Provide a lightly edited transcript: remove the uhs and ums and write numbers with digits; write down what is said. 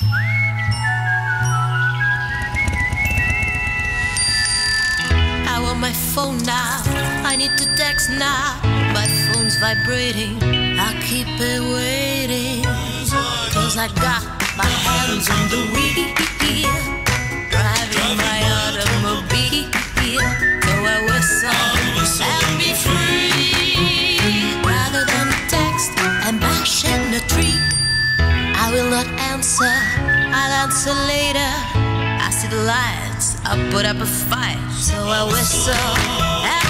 I want my phone now, I need to text now. My phone's vibrating, I'll keep it waiting. Cause I got my hands on the wheel, driving my automobile. So I whistle and be free. Rather than text and bash in the tree, I will not answer, I'll answer later. I see the lights, I'll put up a fight. So I whistle